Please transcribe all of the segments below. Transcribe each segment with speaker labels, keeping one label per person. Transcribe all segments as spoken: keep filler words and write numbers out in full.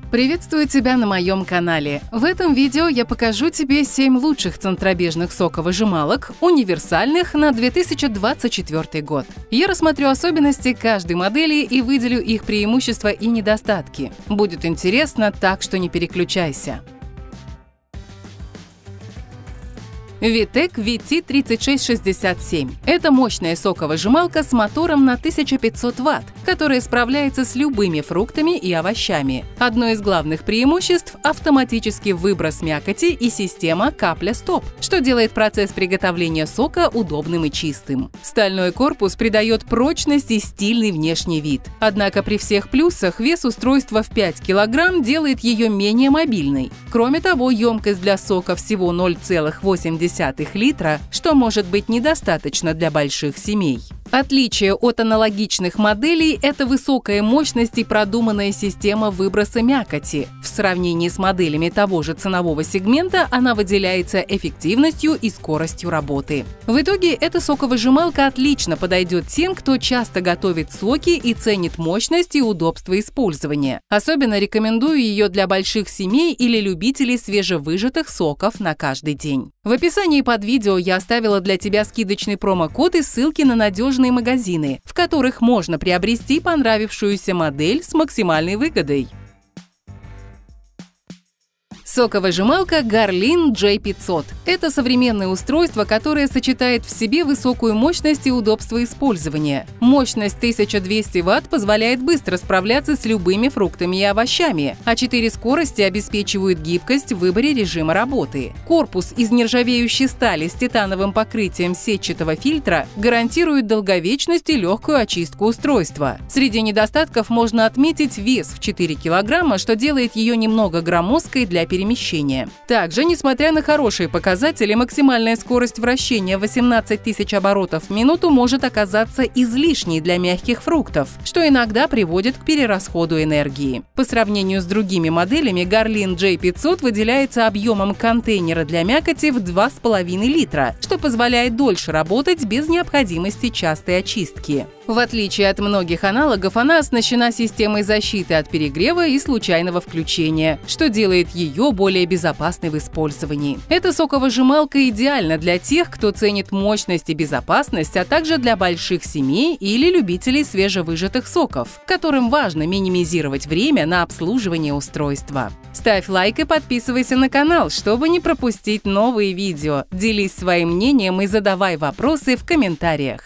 Speaker 1: Приветствую тебя на моем канале. В этом видео я покажу тебе семь лучших центробежных соковыжималок, универсальных на две тысячи двадцать четвёртый год. Я рассмотрю особенности каждой модели и выделю их преимущества и недостатки. Будет интересно, так что не переключайся. Витек ви ти тридцать шесть шестьдесят семь – это мощная соковыжималка с мотором на тысячу пятьсот ватт, которая справляется с любыми фруктами и овощами. Одно из главных преимуществ – автоматический выброс мякоти и система капля-стоп, что делает процесс приготовления сока удобным и чистым. Стальной корпус придает прочность и стильный внешний вид. Однако при всех плюсах вес устройства в пять килограмм делает ее менее мобильной. Кроме того, емкость для сока всего ноль целых восемь десятых литра, что может быть недостаточно для больших семей. Отличие от аналогичных моделей – это высокая мощность и продуманная система выброса мякоти. В сравнении с моделями того же ценового сегмента она выделяется эффективностью и скоростью работы. В итоге эта соковыжималка отлично подойдет тем, кто часто готовит соки и ценит мощность и удобство использования. Особенно рекомендую ее для больших семей или любителей свежевыжатых соков на каждый день. В описании под видео я оставила для тебя скидочный промокод и ссылки на надежные магазины, в которых можно приобрести понравившуюся модель с максимальной выгодой. Соковыжималка Garlin джей пятьсот – это современное устройство, которое сочетает в себе высокую мощность и удобство использования. Мощность тысяча двести ватт позволяет быстро справляться с любыми фруктами и овощами, а четыре скорости обеспечивают гибкость в выборе режима работы. Корпус из нержавеющей стали с титановым покрытием сетчатого фильтра гарантирует долговечность и легкую очистку устройства. Среди недостатков можно отметить вес в четыре килограмма, что делает ее немного громоздкой для перемещения. перемещения. Также, несмотря на хорошие показатели, максимальная скорость вращения восемнадцать тысяч оборотов в минуту может оказаться излишней для мягких фруктов, что иногда приводит к перерасходу энергии. По сравнению с другими моделями, Garlin джей пятьсот выделяется объемом контейнера для мякоти в два с половиной литра, что позволяет дольше работать без необходимости частой очистки. В отличие от многих аналогов, она оснащена системой защиты от перегрева и случайного включения, что делает ее более безопасной в использовании. Эта соковыжималка идеальна для тех, кто ценит мощность и безопасность, а также для больших семей или любителей свежевыжатых соков, которым важно минимизировать время на обслуживание устройства. Ставь лайк и подписывайся на канал, чтобы не пропустить новые видео. Делись своим мнением и задавай вопросы в комментариях.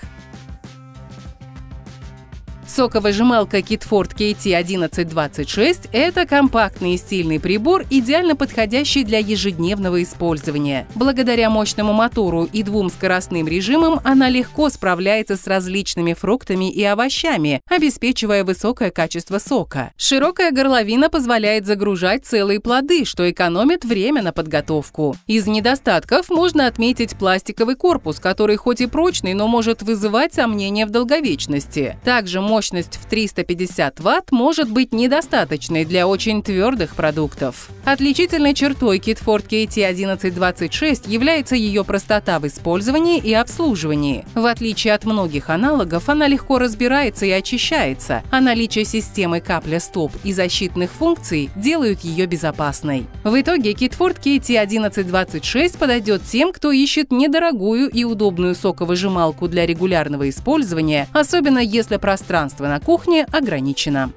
Speaker 1: Соковыжималка Kidford кей ти одиннадцать двадцать шесть – это компактный и стильный прибор, идеально подходящий для ежедневного использования. Благодаря мощному мотору и двум скоростным режимам она легко справляется с различными фруктами и овощами, обеспечивая высокое качество сока. Широкая горловина позволяет загружать целые плоды, что экономит время на подготовку. Из недостатков можно отметить пластиковый корпус, который хоть и прочный, но может вызывать сомнения в долговечности. Также мощность Мощность в триста пятьдесят ватт может быть недостаточной для очень твердых продуктов. Отличительной чертой Kidford кей ти одиннадцать двадцать шесть является ее простота в использовании и обслуживании. В отличие от многих аналогов, она легко разбирается и очищается, а наличие системы капля-стоп и защитных функций делают ее безопасной. В итоге Kidford кей ти одиннадцать двадцать шесть подойдет тем, кто ищет недорогую и удобную соковыжималку для регулярного использования, особенно если пространство на кухне ограничено.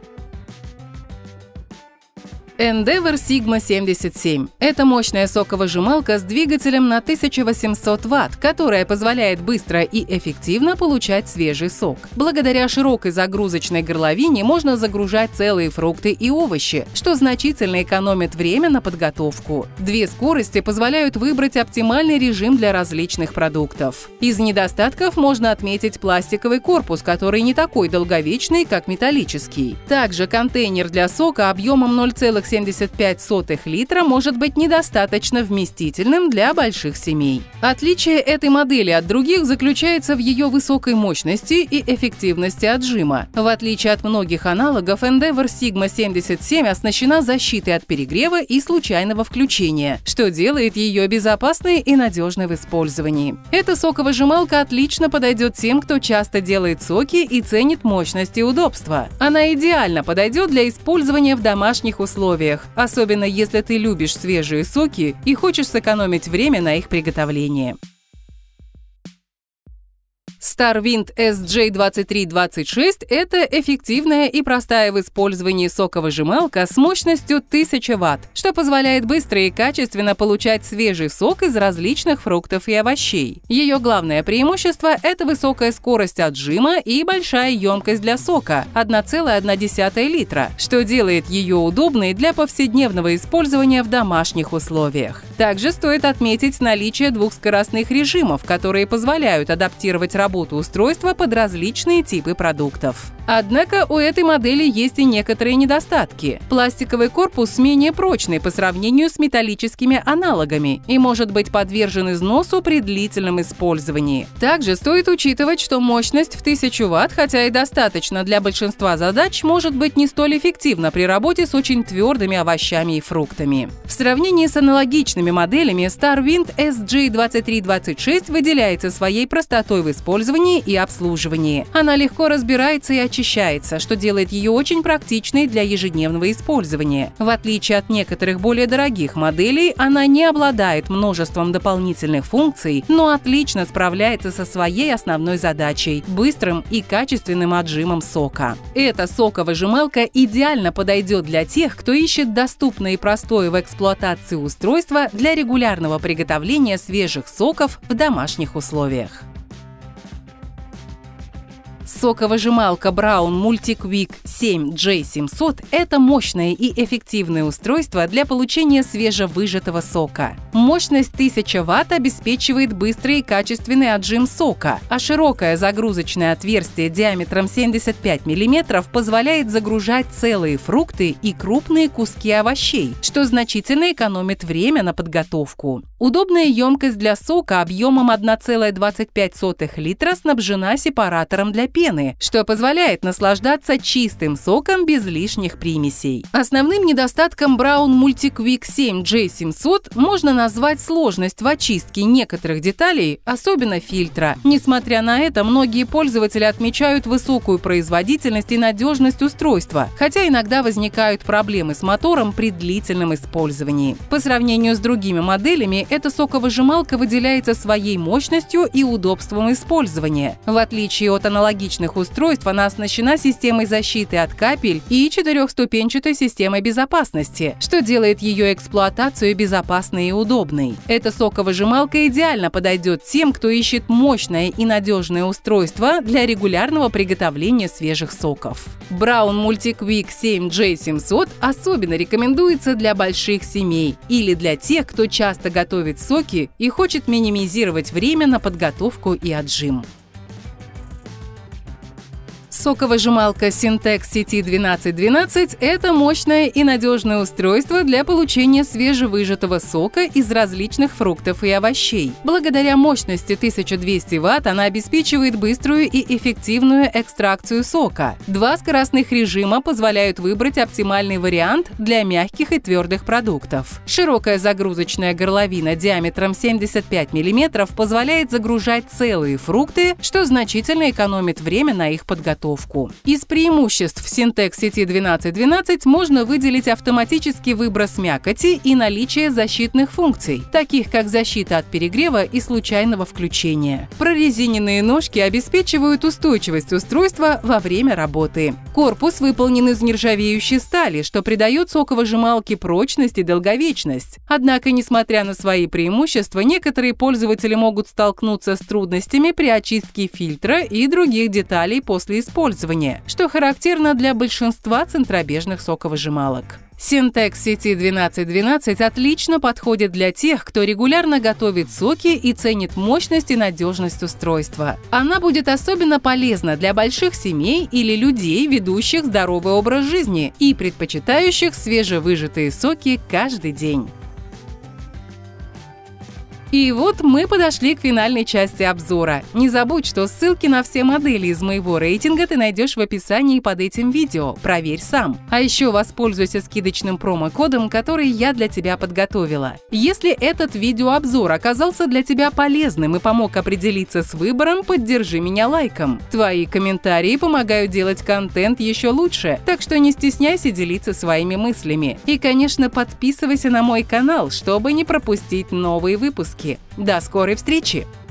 Speaker 1: Endeavour Sigma семьдесят семь – это мощная соковыжималка с двигателем на тысячу восемьсот ватт, которая позволяет быстро и эффективно получать свежий сок. Благодаря широкой загрузочной горловине можно загружать целые фрукты и овощи, что значительно экономит время на подготовку. Две скорости позволяют выбрать оптимальный режим для различных продуктов. Из недостатков можно отметить пластиковый корпус, который не такой долговечный, как металлический. Также контейнер для сока объемом ноль целых семьдесят пять сотых литра может быть недостаточно вместительным для больших семей. Отличие этой модели от других заключается в ее высокой мощности и эффективности отжима. В отличие от многих аналогов, Endeavour Sigma семьдесят семь оснащена защитой от перегрева и случайного включения, что делает ее безопасной и надежной в использовании. Эта соковыжималка отлично подойдет тем, кто часто делает соки и ценит мощность и удобство. Она идеально подойдет для использования в домашних условиях, условиях, особенно если ты любишь свежие соки и хочешь сэкономить время на их приготовлении. StarWind эс джей двадцать три двадцать шесть – это эффективная и простая в использовании соковыжималка с мощностью тысяча ватт, что позволяет быстро и качественно получать свежий сок из различных фруктов и овощей. Ее главное преимущество – это высокая скорость отжима и большая емкость для сока – одна целая одна десятая литра, что делает ее удобной для повседневного использования в домашних условиях. Также стоит отметить наличие двух скоростных режимов, которые позволяют адаптировать работу устройства под различные типы продуктов. Однако у этой модели есть и некоторые недостатки. Пластиковый корпус менее прочный по сравнению с металлическими аналогами и может быть подвержен износу при длительном использовании. Также стоит учитывать, что мощность в тысячу ватт, хотя и достаточно для большинства задач, может быть не столь эффективна при работе с очень твердыми овощами и фруктами. В сравнении с аналогичными моделями StarWind эс джей двадцать три двадцать шесть выделяется своей простотой в использовании и обслуживании. Она легко разбирается и очищается, что делает ее очень практичной для ежедневного использования. В отличие от некоторых более дорогих моделей, она не обладает множеством дополнительных функций, но отлично справляется со своей основной задачей – быстрым и качественным отжимом сока. Эта соковыжималка идеально подойдет для тех, кто ищет доступное и простое в эксплуатации устройство для регулярного приготовления свежих соков в домашних условиях. Соковыжималка Braun MultiQuick семь джей семьсот – это мощное и эффективное устройство для получения свежевыжатого сока. Мощность тысяча ватт обеспечивает быстрый и качественный отжим сока, а широкое загрузочное отверстие диаметром семьдесят пять миллиметров позволяет загружать целые фрукты и крупные куски овощей, что значительно экономит время на подготовку. Удобная емкость для сока объемом одна целая двадцать пять сотых литра снабжена сепаратором для пены, что позволяет наслаждаться чистым соком без лишних примесей. Основным недостатком Braun MultiQuick семь джей семьсот можно назвать сложность в очистке некоторых деталей, особенно фильтра. Несмотря на это, многие пользователи отмечают высокую производительность и надежность устройства, хотя иногда возникают проблемы с мотором при длительном использовании. По сравнению с другими моделями, эта соковыжималка выделяется своей мощностью и удобством использования. В отличие от аналогичных устройств, она оснащена системой защиты от капель и четырехступенчатой системой безопасности, что делает ее эксплуатацию безопасной и удобной. Эта соковыжималка идеально подойдет тем, кто ищет мощное и надежное устройство для регулярного приготовления свежих соков. Braun MultiQuick семь джей семьсот особенно рекомендуется для больших семей или для тех, кто часто готовит соки и хочет минимизировать время на подготовку и отжим. Соковыжималка Sintex си ти двенадцать двенадцать – это мощное и надежное устройство для получения свежевыжатого сока из различных фруктов и овощей. Благодаря мощности тысяча двести ватт она обеспечивает быструю и эффективную экстракцию сока. Два скоростных режима позволяют выбрать оптимальный вариант для мягких и твердых продуктов. Широкая загрузочная горловина диаметром семьдесят пять миллиметров позволяет загружать целые фрукты, что значительно экономит время на их подготовку. Из преимуществ Sintex си ти двенадцать двенадцать можно выделить автоматический выброс мякоти и наличие защитных функций, таких как защита от перегрева и случайного включения. Прорезиненные ножки обеспечивают устойчивость устройства во время работы. Корпус выполнен из нержавеющей стали, что придает соковыжималке прочность и долговечность. Однако, несмотря на свои преимущества, некоторые пользователи могут столкнуться с трудностями при очистке фильтра и других деталей после использования, что характерно для большинства центробежных соковыжималок. Sintex си ти двенадцать двенадцать отлично подходит для тех, кто регулярно готовит соки и ценит мощность и надежность устройства. Она будет особенно полезна для больших семей или людей, ведущих здоровый образ жизни и предпочитающих свежевыжатые соки каждый день. И вот мы подошли к финальной части обзора. Не забудь, что ссылки на все модели из моего рейтинга ты найдешь в описании под этим видео. Проверь сам. А еще воспользуйся скидочным промокодом, который я для тебя подготовила. Если этот видеообзор оказался для тебя полезным и помог определиться с выбором, поддержи меня лайком. Твои комментарии помогают делать контент еще лучше, так что не стесняйся делиться своими мыслями. И, конечно, подписывайся на мой канал, чтобы не пропустить новые выпуски. До скорой встречи!